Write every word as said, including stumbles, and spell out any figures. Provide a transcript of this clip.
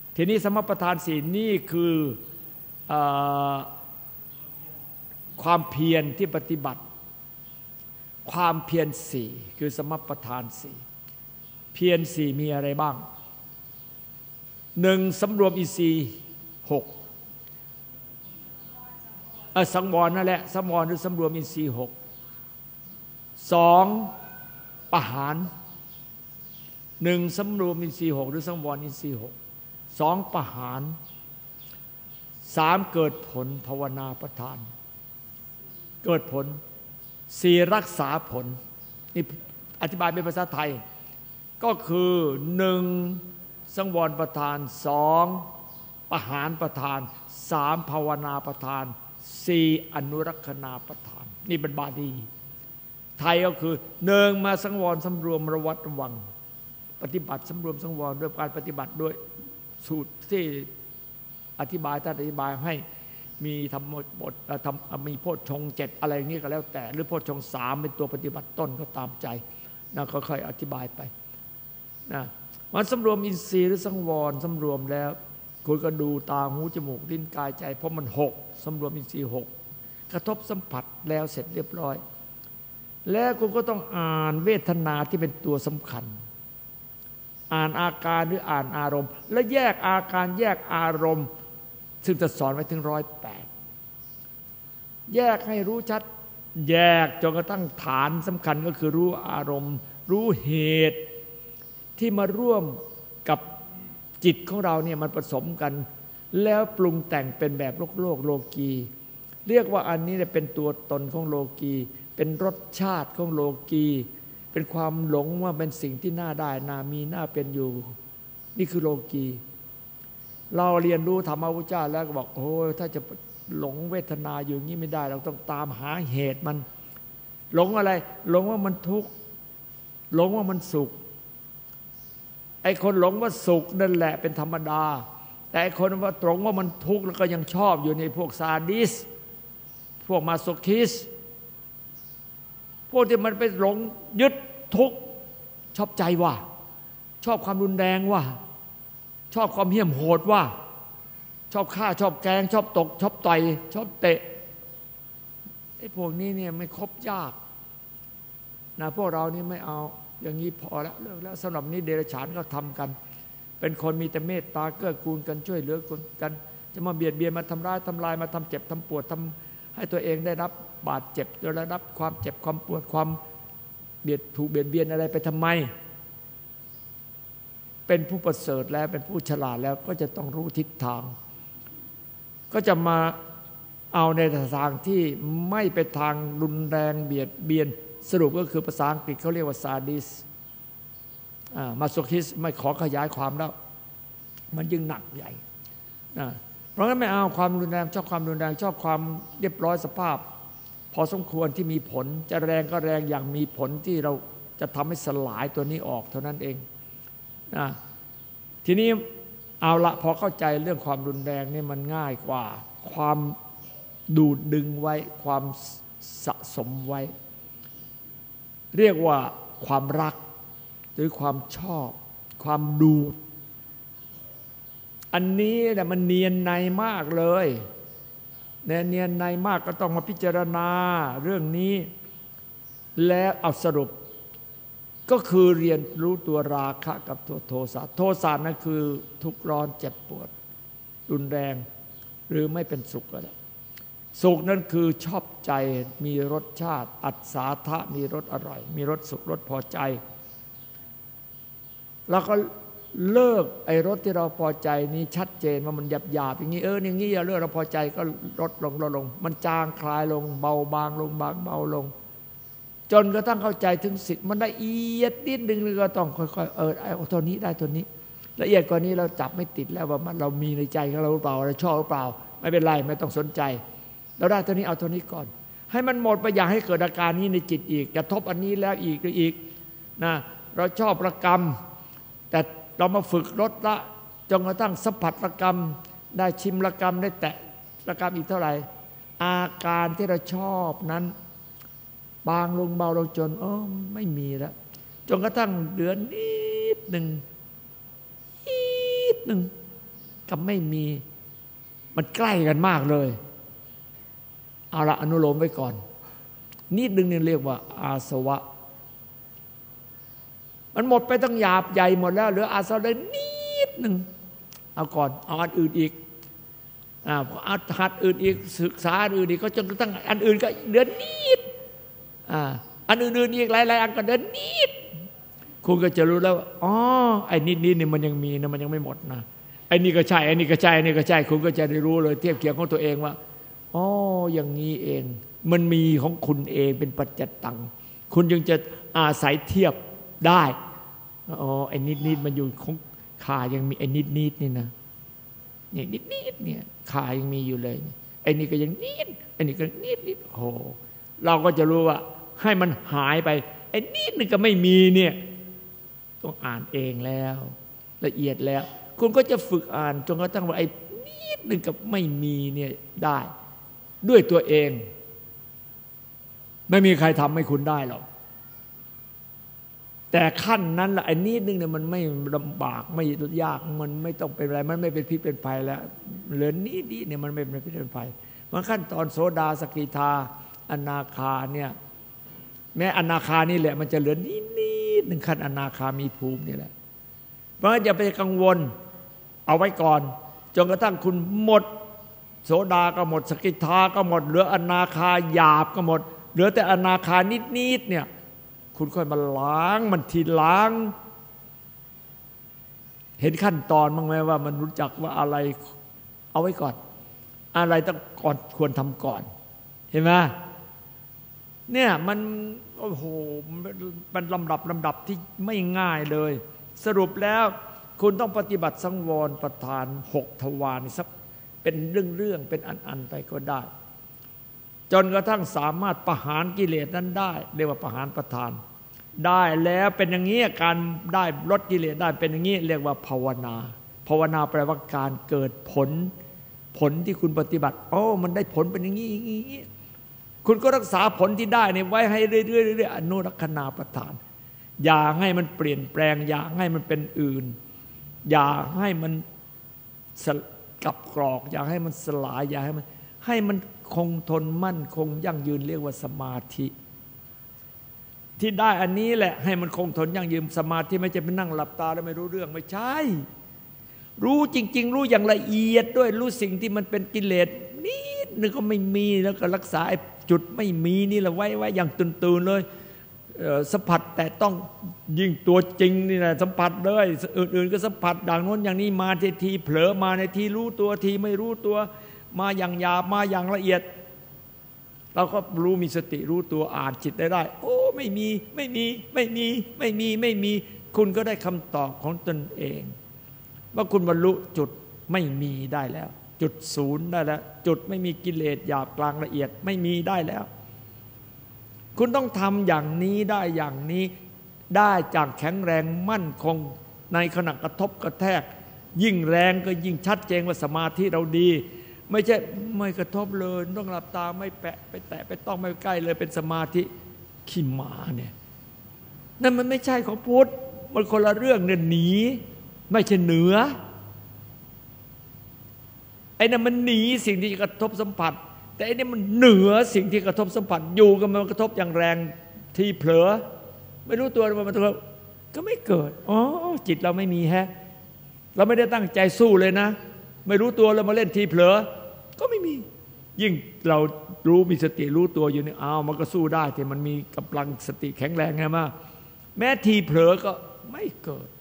ทีนี้สมปทานสี่นี่คืออความเพียรที่ปฏิบัติความเพียรสี่คือสมปทานสี่เพียรสี่มีอะไรบ้างหนึ่งสำรวมอินทรีย์หกเออสังวรนั่นแหละสังวรหรือสำรวมอินทรีย์หกสองปหารหนึ่งสำรวมอินทรีย์หกหรือสังวรอินทรีย์หกสองปหารสามเกิดผลภาวนาประทานเกิดผลสี่รักษาผลนี่อธิบายเป็นภาษาไทยก็คือหนึ่งสังวรประทานสองปหารประทานสามภาวนาประทานสี่อนุรักษณาประทานนี่เป็นบาลีไทยก็คือหนึ่งมาสังวรสำรวมระวัดระวังปฏิบัติสำรวมสังวรด้วยการปฏิบัติด้วยสูตรที่อธิบายท่านอธิบายให้มีธรรมบททำมีโพชฌงค์เจ็ดอะไรอย่างนี้ก็แล้วแต่หรือโพชฌงค์สามเป็นตัวปฏิบัติต้นก็ตามใจนะก็ค่อยอธิบายไปนะมันสำรวมอินทรีย์หรือสังวรสำรวมแล้วคุณก็ดูตาหูจมูกลิ้นกายใจเพราะมันหกสำรวมอินทรีย์หกกระทบสัมผัสแล้วเสร็จเรียบร้อยแล้วคุณก็ต้องอ่านเวทนาที่เป็นตัวสำคัญอ่านอาการหรืออ่านอารมณ์และแยกอาการแยกอารมณ์ซึ่งจะสอนไว้ถึงร้อยแปดแยกให้รู้ชัดแยกจนกระทั่งฐานสำคัญก็คือรู้อารมณ์รู้เหตุที่มาร่วมกับจิตของเราเนี่ยมันผสมกันแล้วปรุงแต่งเป็นแบบโลกโลกโลกีเรียกว่าอันนี้เป็นตัวตนของโลกีเป็นรสชาติของโลกีเป็นความหลงว่าเป็นสิ่งที่น่าได้น่ามีน่าเป็นอยู่นี่คือโลกีเราเรียนรู้ธรรมะพุทธเจ้าแล้วก็บอกโอ้ถ้าจะหลงเวทนาอยู่งี้ไม่ได้เราต้องตามหาเหตุมันหลงอะไรหลงว่ามันทุกข์หลงว่ามันสุขไอ้คนหลงว่าสุขนั่นแหละเป็นธรรมดาแต่ไอ้คนว่าตรงว่ามันทุกข์แล้วก็ยังชอบอยู่ในพวกซาดิสพวกมาโซคิสพวกที่มันไปหลงยึดทุกข์ชอบใจว่าชอบความรุนแรงว่าชอบความเหี้ยมโหดว่าชอบฆ่าชอบแกงชอบตกชอบต่อยชอบเตะไอ้พวกนี้เนี่ยไม่ครบยากนะพวกเรานี่ไม่เอาอย่างนี้พอแล้วเลิกแล้วสำหรับนี้เดรัจฉานก็ทำกันเป็นคนมีแต่เมตตาเกื้อกูลกันช่วยเหลือกันจะมาเบียดเบียนมาทำร้ายทำลายมาทำเจ็บทำปวดทำให้ตัวเองได้รับบาดเจ็บโดยได้รับความเจ็บความปวดความเบียดถูกเบียดเบียนอะไรไปทำไมเป็นผู้ประเสริฐแล้วเป็นผู้ฉลาดแล้วก็จะต้องรู้ทิศทางก็จะมาเอาในทางที่ไม่เป็นทางรุนแรงเบียดเบียนสรุปก็คือภาษาอังกฤษเขาเรียกว่าซาดิสมาโซคิสไม่ขอขยายความแล้วมันยิ่งหนักใหญ่เพราะงั้นไม่เอาความรุนแรงชอบความรุนแรงชอบความเรียบร้อยสภาพพอสมควรที่มีผลจะแรงก็แรงอย่างมีผลที่เราจะทำให้สลายตัวนี้ออกเท่านั้นเองนะทีนี้เอาละพอเข้าใจเรื่องความรุนแรงนี่มันง่ายกว่าความดูดดึงไว้ความสะสมไว้เรียกว่าความรักหรือความชอบความดูดอันนี้แหละมันเนียนในมากเลยเนียนในมากก็ต้องมาพิจารณาเรื่องนี้แล้วเอาสรุปก็คือเรียนรู้ตัวราคะกับตัวโทสะโทสะนั่นคือทุกข์ร้อนเจ็บปวดรุนแรงหรือไม่เป็นสุขก็ได้สุขนั่นคือชอบใจมีรสชาติอัศาทะมีรสอร่อยมีรสสุขรสพอใจแล้วก็เลิกไอ้รสที่เราพอใจนี้ชัดเจนว่ามันหยาบหยาบอย่างนี้เอออย่างนี้อย่าเลิกเราพอใจก็ลดลงลดลงมันจางคลายลงเบาบางลงบางเบาลงจนกระทั่งเข้าใจถึงสิทธิ์มันละเอียดนิดนึงก็ต้องค่อยๆเออเอาตัวนี้ได้ตัวนี้ละเอียดกว่านี้เราจับไม่ติดแล้วว่ามันเรามีในใจของเราหรือเปล่าเราชอบหรือเปล่าไม่เป็นไรไม่ต้องสนใจเราได้ตัวนี้เอาตัวนี้ก่อนให้มันหมดไปอย่าให้เกิดอาการนี้ในจิตอีกกระทบอันนี้แล้วอีกอีกนะเราชอบประกรรมแต่เรามาฝึกลดละจนกระทั่งสัมผัสประกรรมได้ชิมประกรรมได้แตะประกรรมอีกเท่าไหร่อาการที่เราชอบนั้นบางลงเบาลงจนเออไม่มีแล้วจนกระทั่งเดือนนิดหนึ่งนิดหนึ่งกับไม่มีมันใกล้กันมากเลยเอาละอนุโลมไว้ก่อนนิดนึงเนี่ยเรียกว่าอาสวะมันหมดไปตั้งหยาบใหญ่หมดแล้วเหลืออาสวะเลยนิดหนึ่งเอาก่อนเอาอันอื่นอีกอ่าพอหัดอื่นอีกศึกษาอันอื่นอีกก็จนกระทั่งอันอื่นก็เดือนนิดอ่าอันอื่นๆอีกหลายๆอันก็เดือนนิดคุณก็จะรู้แล้วอ๋อไอ้นิดๆนี่มันยังมีนะมันยังไม่หมดนะไอ้นี่ก็ใช่ไอ้นี่ก็ใช่ไอ้นี่ก็ใช่คุณก็จะได้รู้เลยเทียบเคียงของตัวเองว่าอ๋ออย่างนี้เองมันมีของคุณเองเป็นปัจจตังคุณยังจะอาศัยเทียบได้อ๋อไอ้นิดๆมันอยู่ของขายังมีไอ้นิดๆนี่นะเนี่ยนิดๆเนี่ยขายังมีอยู่เลยไอ้นี่ก็ยังนิดไอ้นี่ก็นิดนิดโอ้เราก็จะรู้ว่าให้มันหายไปไอ้นิดนึงก็ไม่มีเนี่ยต้องอ่านเองแล้วละเอียดแล้วคุณก็จะฝึกอ่านจนกระทั่งว่าไอ้นิดนึงกับไม่มีเนี่ยได้ด้วยตัวเองไม่มีใครทำให้คุณได้หรอกแต่ขั้นนั้นละไอ้นิดนึงเนี่ยมันไม่ลำบากไม่ยากมันไม่ต้องเป็นอะไรมันไม่เป็นพิษเป็นภัยแล้วเหลือนิดนี้เนี่ยมันไม่เป็นพิษเป็นภัยมันขั้นตอนโสดาสกิทาอนาคาเนี่ยแม้อนาคานี่แหละมันจะเหลือนิดนิดหนึ่งขั้นอนาคามีภูมินี่แหละเพราะฉะนั้นอย่าไปกังวลเอาไว้ก่อนจนกระทั่งคุณหมดโสดาก็หมดสกิทาก็หมดเหลืออนาคาหยาบก็หมดเหลือแต่อนาคานิดนิดเนี่ยคุณค่อยมาล้างมันทีล้างเห็นขั้นตอนบ้างไหมว่ามันรู้จักว่าอะไรเอาไว้ก่อนอะไรต้องก่อนควรทำก่อนเห็นไหมเนี่ยมันโอ้โหมันลำดับลำดับที่ไม่ง่ายเลยสรุปแล้วคุณต้องปฏิบัติสังวรประทานหกทวารสักเป็นเรื่องๆเป็นอันๆไปก็ได้จนกระทั่งสามารถประหารกิเลสนั้นได้เรียกว่าประหารประทานได้แล้วเป็นอย่างนี้การได้ลดกิเลสได้เป็นอย่างนี้เรียกว่าภาวนาภาวนาแปลว่าการเกิดผลผลที่คุณปฏิบัติโอ้มันได้ผลเป็นอย่างนี้อย่างนี้คุณก็รักษาผลที่ได้เนี่ยไว้ให้เรื่อยๆเรื่อยๆอนุรักษณาประทานอย่าให้มันเปลี่ยนแปลงอย่าให้มันเป็นอื่นอย่าให้มันสกับกรอกอย่าให้มันสลายอย่าให้มันให้มันคงทนมั่นคงยั่งยืนเรียกว่าสมาธิที่ได้อันนี้แหละให้มันคงทนยั่งยืนสมาธิไม่ใช่ไปนั่งหลับตาแล้วไม่รู้เรื่องไม่ใช่รู้จริงๆรู้อย่างละเอียดด้วยรู้สิ่งที่มันเป็นกิเลสนิดนึงก็ไม่มีแล้วก็รักษาจุดไม่มีนี่แหละไว้ไว้อย่างตื่นๆเลยสัมผัสแต่ต้องยิ่งตัวจริงนี่นะสัมผัสเลยอื่นๆก็สัมผัสดังโน้นอย่างนี้มาทีทีเผลอมาในทีรู้ตัวทีไม่รู้ตัวมาอย่างหยาบมาอย่างละเอียดเราก็รู้มีสติรู้ตัวอ่านจิตได้ได้โอ้ไม่มีไม่มีไม่มีไม่มีไม่มีคุณก็ได้คำตอบของตนเองว่าคุณบรรลุจุดไม่มีได้แล้วจุดศูนย์ได้แล้วจุดไม่มีกิเลสหยาบกลางละเอียดไม่มีได้แล้วคุณต้องทำอย่างนี้ได้อย่างนี้ได้จากแข็งแรงมั่นคงในขณะกระทบกระแทกยิ่งแรงก็ยิ่งชัดเจนว่าสมาธิเราดีไม่ใช่ไม่กระทบเลยต้องหลับตาไม่แปะไปแตะไปต้องไม่ใกล้เลยเป็นสมาธิขี้หมาเนี่ยนั่นมันไม่ใช่ของพุทธมันคนละเรื่องเนี่ยหนีไม่ใช่เหนือไอ้นั่นมันหนีสิ่งที่กระทบสัมผัสแต่อันนี้มันเหนือสิ่งที่กระทบสัมผัสอยู่กับมันกระทบอย่างแรงทีเผลอไม่รู้ตัวมันกระทบก็ไม่เกิดอ๋อจิตเราไม่มีแฮะเราไม่ได้ตั้งใจสู้เลยนะไม่รู้ตัวแล้วมาเล่นทีเผลอก็ไม่มียิ่งเรารู้มีสติรู้ตัวอยู่นี่อ้าวมันก็สู้ได้ที่มันมีกำลังสติแข็งแรงไงมาแม้ทีเผลอก็ไม่เกิด